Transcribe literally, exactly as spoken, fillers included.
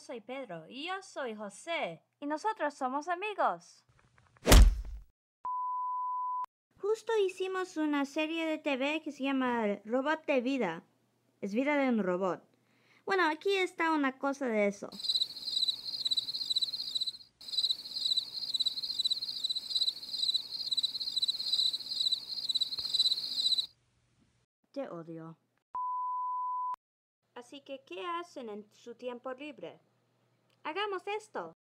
soy Pedro. Y yo soy José. Y nosotros somos amigos. Justo hicimos una serie de T V que se llama Robot de Vida. Es vida de un robot. Bueno, aquí está una cosa de eso. Te odio. Así que, ¿qué hacen en su tiempo libre? Hagamos esto.